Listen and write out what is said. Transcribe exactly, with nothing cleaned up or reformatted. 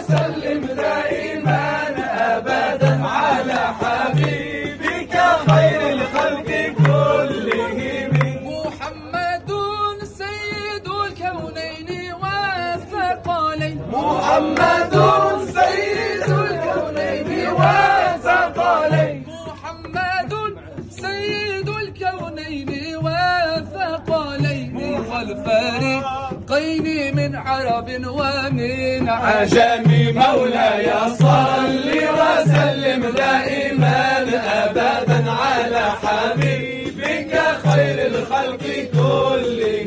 وسلم دائما أبدا على حبيبك خير الخلق كلهم. محمد سيد الكونين والثقلين، محمد سيد الكونين والثقلين، محمد سيد الكونين والثقلين، والفريقين من عرب ومن عجم. مولاي صل وسلم دائما أبدا على حبيبك خير الخلق كلهم.